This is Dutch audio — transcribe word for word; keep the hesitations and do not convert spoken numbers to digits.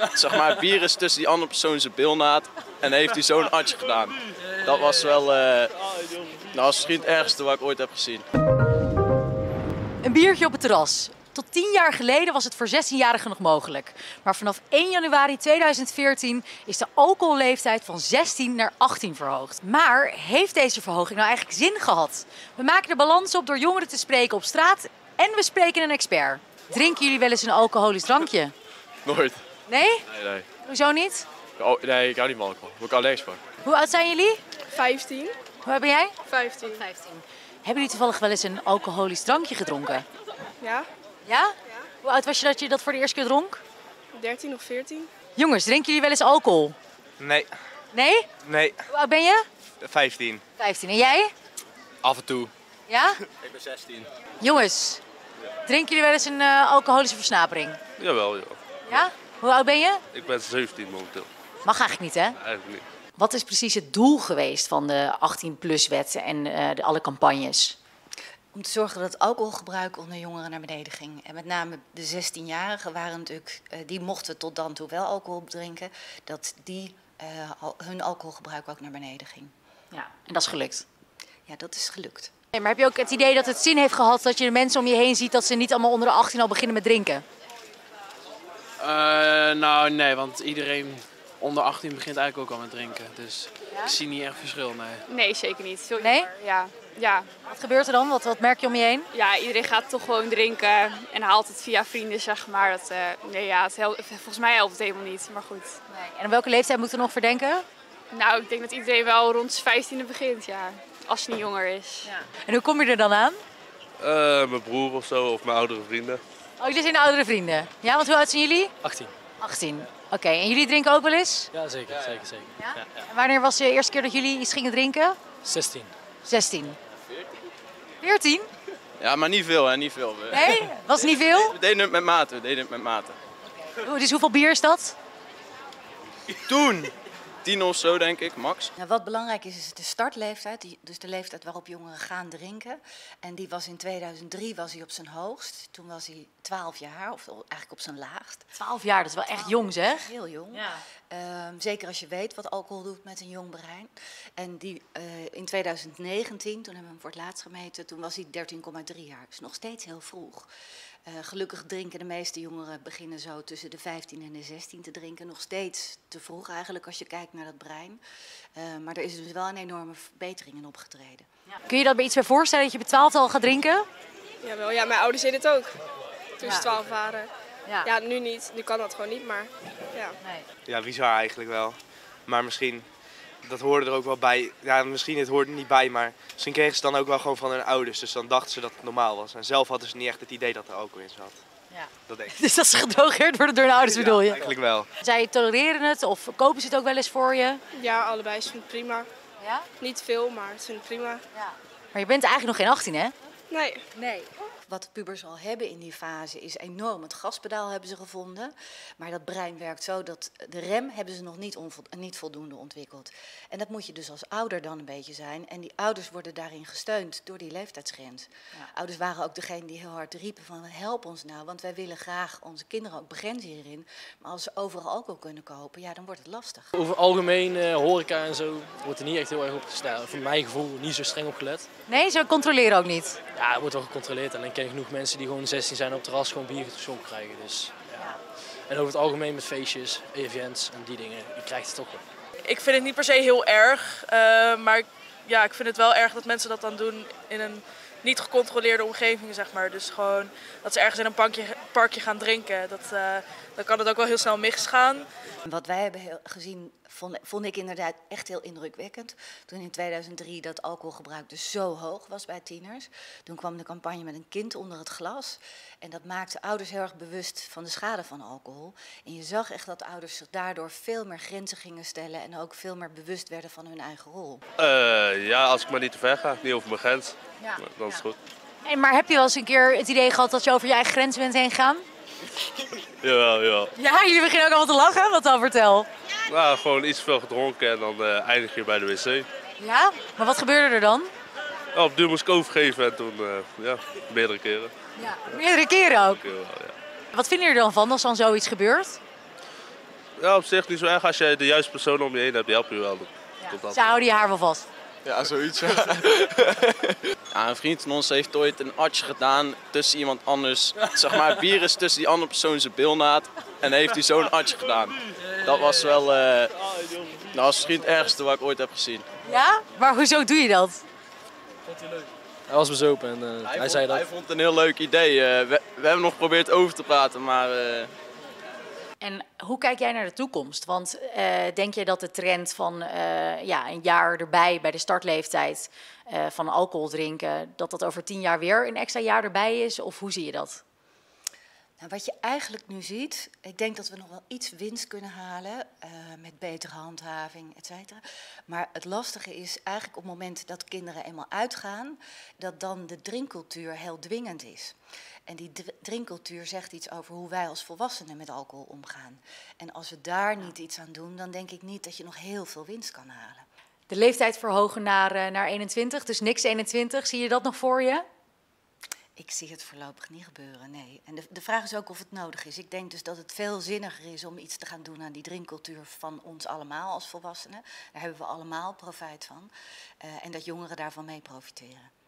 zeg maar, bier is tussen die andere persoon zijn bilnaad. En heeft hij zo'n atje gedaan. Dat was wel, uh, dat was misschien het ergste wat ik ooit heb gezien. Een biertje op het terras. Tot tien jaar geleden was het voor zestienjarigen nog mogelijk. Maar vanaf één januari tweeduizend veertien is de alcoholleeftijd van zestien naar achttien verhoogd. Maar heeft deze verhoging nou eigenlijk zin gehad? We maken de balans op door jongeren te spreken op straat en we spreken een expert. Drinken jullie wel eens een alcoholisch drankje? Nooit. Nee? Nee, nee. Hoezo niet? Oh, nee, ik hou niet van alcohol. Word ik allergisch van. Hoe oud zijn jullie? vijftien. Hoe oud ben jij? vijftien. vijftien. Hebben jullie toevallig wel eens een alcoholisch drankje gedronken? Ja. Ja? Ja. Hoe oud was je dat je dat voor de eerste keer dronk? dertien of veertien. Jongens, drinken jullie wel eens alcohol? Nee. Nee? Nee. Hoe oud ben je? vijftien. vijftien. En jij? Af en toe. Ja? Ik ben zestien. Jongens, drinken jullie wel eens een uh, alcoholische versnapering? Jawel, ja. Ja? Hoe oud ben je? Ik ben zeventien momenteel. Mag eigenlijk niet, hè? Eigenlijk niet. Wat is precies het doel geweest van de achttien-plus-wet en uh, de, alle campagnes? Om te zorgen dat het alcoholgebruik onder jongeren naar beneden ging. En met name de zestienjarigen waren natuurlijk, uh, die mochten tot dan toe wel alcohol drinken, dat die, uh, al, hun alcoholgebruik ook naar beneden ging. Ja, en dat is gelukt? Ja, dat is gelukt. Nee, maar heb je ook het idee dat het zin heeft gehad dat je de mensen om je heen ziet dat ze niet allemaal onder de achttien al beginnen met drinken? Uh, nou, nee, want iedereen onder achttien begint eigenlijk ook al met drinken. Dus ja? Ik zie niet echt verschil, nee. Nee, zeker niet. Veel nee? Ja. Ja. Wat gebeurt er dan? Wat, wat merk je om je heen? Ja, iedereen gaat toch gewoon drinken en haalt het via vrienden, zeg maar. Dat, uh, nee, ja, het helpt, volgens mij helpt het helemaal niet, maar goed. Nee. En op welke leeftijd moeten we nog verdenken? Nou, ik denk dat iedereen wel rond zijn vijftiende begint, ja. Als hij niet jonger is. Ja. En hoe kom je er dan aan? Uh, mijn broer of zo, of mijn oudere vrienden. Oh, jullie zijn oudere vrienden? Ja, want hoe oud zijn jullie? achttien. achttien. Oké, okay. En jullie drinken ook wel eens? Ja, zeker, zeker, zeker. Ja? Ja, ja. En wanneer was de eerste keer dat jullie iets gingen drinken? zestien. zestien. veertien? Ja, maar niet veel, hè, niet veel. Nee? Was niet veel? We deden het met mate, we deden het met mate. Okay. Dus hoeveel bier is dat? Toen? Tien of zo, denk ik, max. Nou, wat belangrijk is, is de startleeftijd, dus de leeftijd waarop jongeren gaan drinken. En die was in tweeduizend drie was hij op zijn hoogst. Toen was hij twaalf jaar, of eigenlijk op zijn laagst. twaalf jaar, dat is wel echt jong, zeg. Heel jong. Ja. Um, zeker als je weet wat alcohol doet met een jong brein. En die, uh, in tweeduizend negentien, toen hebben we hem voor het laatst gemeten, toen was hij dertien komma drie jaar. Dus nog steeds heel vroeg. Uh, gelukkig drinken de meeste jongeren beginnen zo tussen de vijftien en de zestien te drinken. Nog steeds te vroeg eigenlijk als je kijkt naar dat brein. Uh, maar er is dus wel een enorme verbetering in opgetreden. Ja. Kun je dat bij iets bij voorstellen dat je bij twaalf al gaat drinken? Jawel, ja, mijn ouders deden het ook. Toen ze ja. twaalf waren. Ja. Ja, nu niet. Nu kan dat gewoon niet, maar ja. Nee. Ja, bizar eigenlijk wel. Maar misschien, dat hoorde er ook wel bij. Ja, misschien het hoorde er niet bij, maar misschien kregen ze het dan ook wel gewoon van hun ouders. Dus dan dachten ze dat het normaal was. En zelf hadden ze niet echt het idee dat er alcohol in zat. Ja. Dat denk ik. Dus dat ze gedrogeerd worden door de ouders, bedoel je? Ja, eigenlijk wel. Zij tolereren het of kopen ze het ook wel eens voor je? Ja, allebei. Ze vinden het prima. Ja? Niet veel, maar ze vinden het prima. Ja. Maar je bent eigenlijk nog geen achttien, hè? Nee. Nee. Wat pubers al hebben in die fase is enorm. Het gaspedaal hebben ze gevonden. Maar dat brein werkt zo dat de rem hebben ze nog niet, niet voldoende ontwikkeld. En dat moet je dus als ouder dan een beetje zijn. En die ouders worden daarin gesteund door die leeftijdsgrens. Ja. Ouders waren ook degene die heel hard riepen van help ons nou. Want wij willen graag onze kinderen ook begrenzen hierin. Maar als ze overal alcohol kunnen kopen, ja, dan wordt het lastig. Over het algemeen, uh, horeca en zo, wordt er niet echt heel erg op gestaan. Voor mijn gevoel niet zo streng op gelet. Nee, ze controleren ook niet? Ja, het wordt wel gecontroleerd. En ik ken genoeg mensen die gewoon zestien zijn op het terras gewoon bier geschonken krijgen. Dus, ja. Ja. En over het algemeen met feestjes, events en die dingen, je krijgt het toch wel. Ik vind het niet per se heel erg, uh, maar ja, ik vind het wel erg dat mensen dat dan doen in een niet gecontroleerde omgeving, zeg maar. Dus gewoon dat ze ergens in een parkje, parkje gaan drinken, dat, uh, dan kan het ook wel heel snel misgaan. Wat wij hebben gezien, vond, vond ik inderdaad echt heel indrukwekkend. Toen in tweeduizend drie dat alcoholgebruik dus zo hoog was bij tieners. Toen kwam de campagne met een kind onder het glas. En dat maakte ouders heel erg bewust van de schade van alcohol. En je zag echt dat ouders zich daardoor veel meer grenzen gingen stellen. En ook veel meer bewust werden van hun eigen rol. Uh, ja, als ik maar niet te ver ga, niet over mijn grens, ja. dan is het ja. goed. Hey, maar heb je wel eens een keer het idee gehad dat je over je eigen grens bent heen gegaan? Jawel, jawel. Ja, jullie beginnen ook allemaal te lachen. Wat dan, vertel? Nou, gewoon iets te veel gedronken en dan uh, eindig je bij de wc. Ja? Maar wat gebeurde er dan? Oh, op duur moest ik overgeven en toen, uh, ja, meerdere keren. Ja, meerdere keren ook? Keer wel, ja. Wat vinden jullie er dan van als dan zoiets gebeurt? Ja, op zich niet zo erg. Als je de juiste persoon om je heen hebt, die helpt je wel. Dat komt Ze altijd. houden je haar wel vast. Ja, zoiets. Ja. Ja, een vriend van ons heeft ooit een artje gedaan tussen iemand anders. Zeg maar, bier is tussen die andere persoon zijn bilnaad. En heeft hij zo'n artje gedaan. Dat was wel, uh, dat was misschien het ergste wat ik ooit heb gezien. Ja? Maar hoezo doe je dat? Hij was bezopen en uh, Hij, hij vond, zei dat. hij vond het een heel leuk idee. Uh, we, we hebben nog geprobeerd over te praten, maar... Uh... En hoe kijk jij naar de toekomst? Want uh, denk je dat de trend van uh, ja, een jaar erbij bij de startleeftijd uh, van alcohol drinken, dat dat over tien jaar weer een extra jaar erbij is? Of hoe zie je dat? Nou, wat je eigenlijk nu ziet, ik denk dat we nog wel iets winst kunnen halen uh, met betere handhaving, et cetera. Maar het lastige is eigenlijk op het moment dat kinderen eenmaal uitgaan, dat dan de drinkcultuur heel dwingend is. En die drinkcultuur zegt iets over hoe wij als volwassenen met alcohol omgaan. En als we daar niet iets aan doen, dan denk ik niet dat je nog heel veel winst kan halen. De leeftijd verhogen naar, uh, naar eenentwintig, dus niks eenentwintig. Zie je dat nog voor je? Ik zie het voorlopig niet gebeuren, nee. En de, de vraag is ook of het nodig is. Ik denk dus dat het veel zinniger is om iets te gaan doen aan die drinkcultuur van ons allemaal als volwassenen. Daar hebben we allemaal profijt van. Uh, en dat jongeren daarvan mee profiteren.